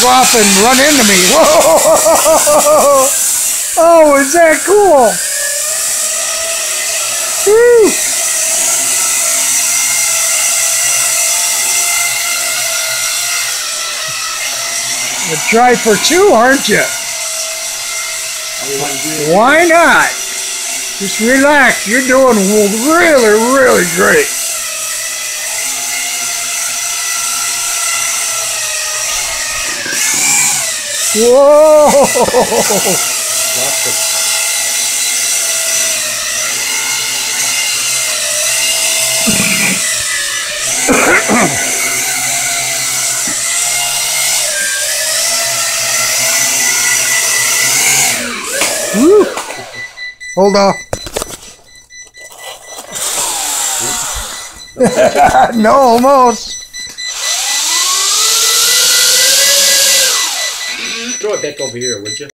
off and run into me. Whoa! Oh, is that cool? Woo! You'll try for two, aren't you? Why not? Just relax. You're doing really, really great. Whoa! Woo. Hold on. No, almost. Throw it back over here, would you?